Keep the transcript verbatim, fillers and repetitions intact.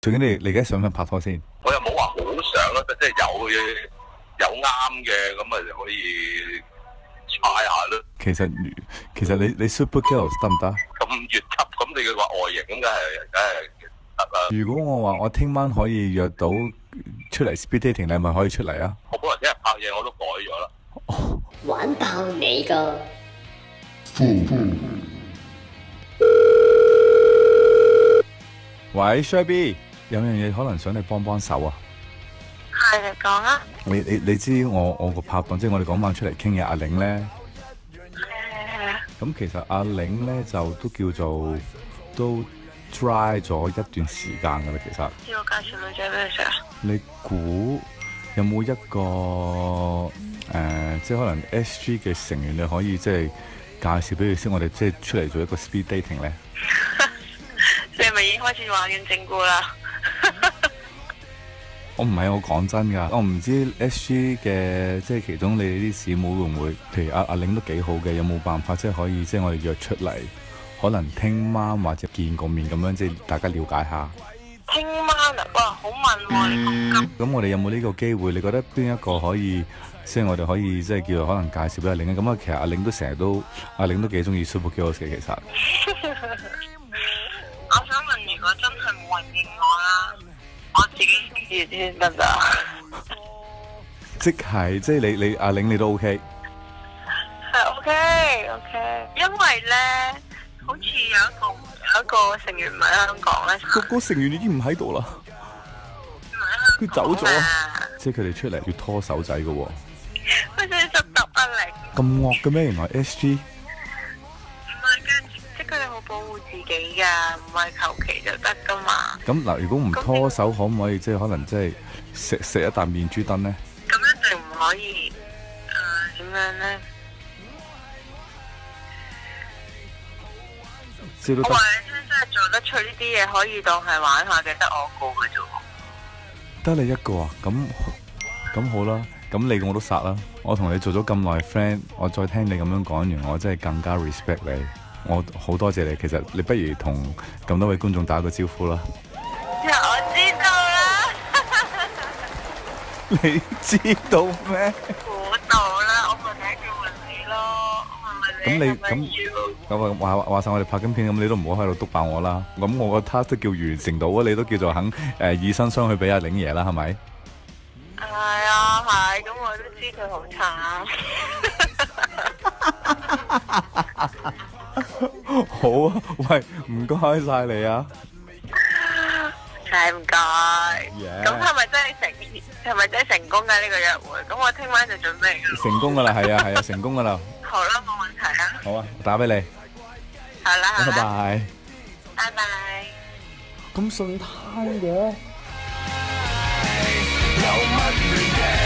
最緊你你而家想唔想拍拖先？ 我又冇話好想咯，即係有有啱嘅咁咪就可以踩下咯。 其實其實你你 Super Girls 得唔得？ 咁越級咁你嘅話外形咁梗係梗係得啦。 如果我話我聽晚可以約到出嚟 speed dating，你係咪可以出嚟啊？ 我本來聽日拍嘢我都改咗啦。 哦， 玩爆你個！ 喂 Shelby， 有樣嘢可能想你幫幫手啊。 係你講啊。 你你你知我我個拍檔，即係我哋嗰晚出嚟傾嘅阿玲咧。 係係啊。 咁其實阿玲咧就都叫做都 dry 咗一段時間㗎啦，其實。 要我介紹女仔俾你識啊？ 你估有冇一個誒、呃，即係可能 S G 嘅成員你可以即係介紹俾佢先，我哋即係出嚟做一個 speed dating 咧？ 你係咪已經開始玩緊整蠱啦？ 我唔係，我講真㗎，我唔知 S G 嘅即係其中你哋啲師妹會唔會，譬如阿阿玲都幾好嘅，有冇辦法即係可以即係我哋約出嚟，可能聽晚或者見個面咁樣，即係大家了解下。 聽晚啊，哇，好問喎、啊，你咁急。 咁我哋有冇呢個機會？你覺得邊一個可以，即係我哋可以即係叫做可能介紹俾阿玲？咁啊，其實阿玲都成日都，阿玲都幾中意 Super Girls 嘅其實。 我想問，如果真係冇人認我啦，我自己知先得咋？ 即係即係你你阿玲你都 OK。 係 OK OK，因為咧，好似有一個有一個成員唔喺香港咧。 個個成員已經唔喺度啦，佢走咗，即係佢哋出嚟要拖手仔嘅喎。 佢哋就揼阿玲。 咁惡嘅咩？原來 S G。 唔係嘅，即係佢哋好保護自己㗎，唔係求其就得㗎嘛。 咁嗱，如果唔拖手，可唔可以即係可能即係食食一啖面珠墩咧？ 咁一定唔可以誒點樣咧？ 知道得。 我話你聽，真係做得出呢啲嘢，可以當係玩下嘅，得我個嘅啫喎。 得你一個啊？咁咁好啦，咁你我都殺啦。我同你做咗咁耐 friend，我再聽你咁樣講完，我真係更加 respect 你。我好多謝你。其實你不如同咁多位觀眾打個招呼啦。 我知道啦。 你知道咩？ 估到啦，我咪第一句問你咯，係咪你？ 咁你咁咁啊話話曬我哋拍緊片，咁你都唔好喺度督爆我啦。咁我個 task 都叫完成到啊，你都叫做肯誒、呃、以身相許俾阿玲爺啦，係咪？ 係啊，係，咁我都知佢好慘。 好啊，喂，唔該晒你啊！ 係唔該。咁係咪真係成係咪真係成功嘅呢個約會？咁我聽晚就準備㗎。 成功噶啦，係啊係啊，成功噶啦。 好啦，冇問題啊。 好啊，打俾你。 好啦，好啦。 拜拜。 拜拜。 咁順攤嘅。 有乜亂嘅？